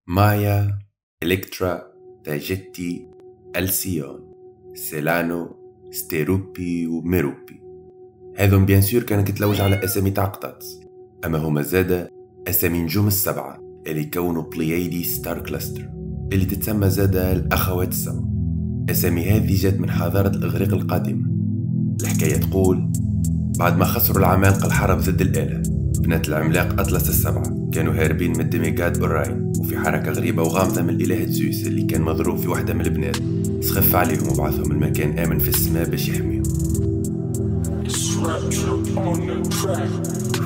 مايا، إلكترا، تاجيتي، ألسيون، سيلانو، ستيروبي وميروبي. هذم بيان سور كانت تتلوج على أسامي تاع قطاط، أما هما زادا أسامي نجوم السبعة اللي يكونوا بليادي ستار كلاستر اللي تتسمى زادا الأخوات السبع. أسامي هذه جات من حضارة الإغريق القديمة. الحكاية تقول بعد ما خسروا العمالقة الحرب ضد الآلهة، بنات العملاق أطلس السبعة كانوا هاربين من الديميغاد أوراين، وفي حركة غريبة وغامضة من الإله زيوس اللي كان مضروب في واحدة من البنات سخف عليهم وبعثهم المكان آمن في السماء باش يحميهم.